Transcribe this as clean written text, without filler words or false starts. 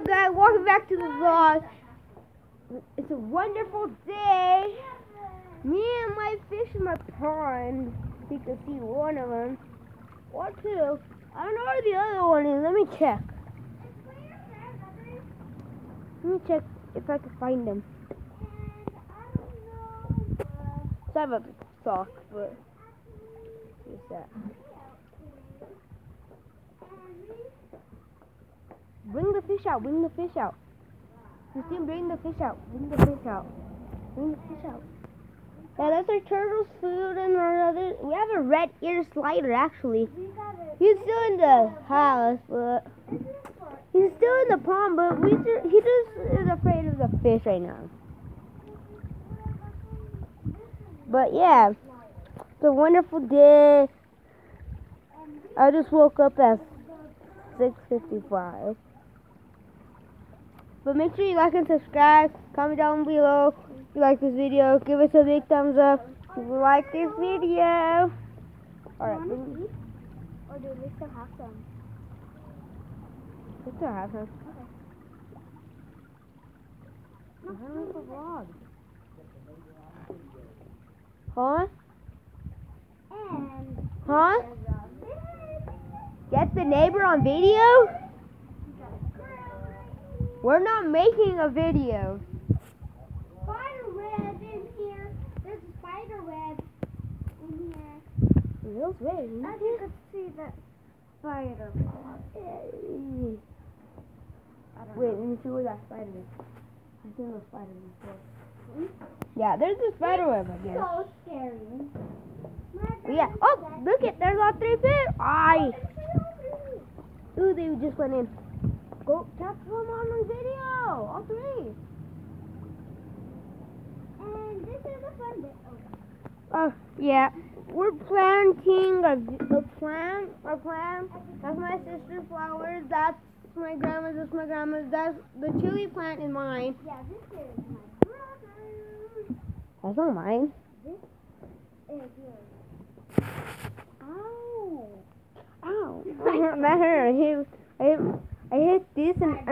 up, guys? Welcome back to the vlog. It's a wonderful day. Me and my fish in my pond. You can see one of them. Or two. I don't know where the other one is. Let me check. Let me check if I can find them. Sorry about the sock, but what's that? Bring the fish out, bring the fish out. Christine, bring the fish out, bring the fish out. Bring the fish out. Yeah, that's our turtle's food and our other. We have a red ear slider actually. He's still in the house, but he's still in the pond, but he just is afraid of the fish right now. But yeah, it's a wonderful day. I just woke up at 6:55. But make sure you like and subscribe. Comment down below if you like this video. Give us a big thumbs up if you like this video. Alright. Or do we still have some? We still have some. Okay. I don't know the vlog. Huh? And Huh? Get the neighbor on video? We're not making a video. spider web in here. There's a spider web in here. Real big. As you can see the spider web. Wait, let me see where that spider is. I've seen those spiders before. Yeah, there's a spider web again. So scary. Yeah. Oh, look it. There's all three fish. Aye. Ooh, they just went in. Go catch them on the video. All three. And this is a fun bit. Oh, yeah. We're planting a plant. Our plant. That's my sister's flowers. That's my grandma's. That's my grandma's. That's the chili plant is mine. Yeah, this is my brother. That's not mine. This is yours. Ow. Ow. That hurt. I hit this and